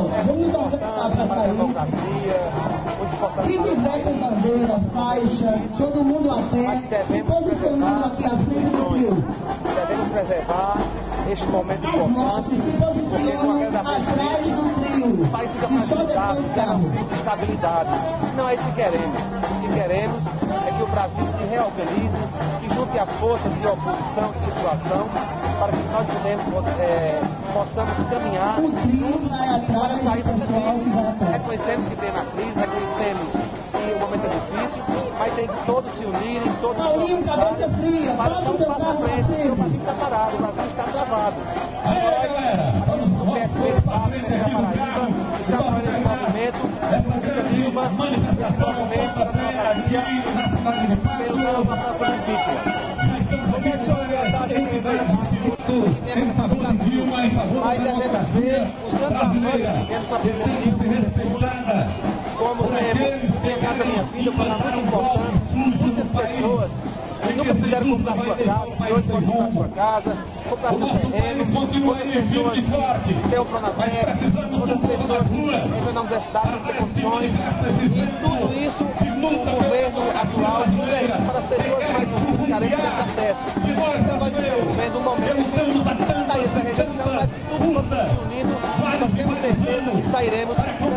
Pessoal, vamos organizar para sair. Quem tiver com bandeira, faixa, todo mundo a pé, se posicionando aqui à frente do trio. Devemos preservar este momento importante, Se posicionam atrás do trio. o país fica fragilizado, fica estabilidade. Não é isso que queremos. O que queremos é que o Brasil se reorganize, que junte as forças de oposição, de situação, para que nós possamos caminhar O trio vai atrás do pessoal que vai atrás. Reconhecemos que tem a crise, reconhecemos que o momento é difícil, mas tem que todos se unirem, todos se Paulinho, cabeça fria, para bota dar o um seu passo à carro frente, porque o pra Brasil está parado, o Brasil está travado. Aí, galera, vamos para frente aqui no carro. Esse movimento, É para grande manifestação contra a pedagogia na cidade de Pato. Em favor de Dilma, em favor da democracia brasileira, tem que ser respeitada. como tem a Casa Minha Filha, foi muito importante. Muitas pessoas que nunca puderam comprar sua casa, que hoje podem comprar sua casa, comprar seu terreno, outras pessoas que têm o Pronavec, outras pessoas que entram na universidade, não têm condições, e tudo isso o governo atual oferece para as pessoas mais humildes, carentes de acesso. Então nós estamos vendo um momento que está aí essa rejeição, mas que tudo vamos se unindo, nós temos certeza que sairemos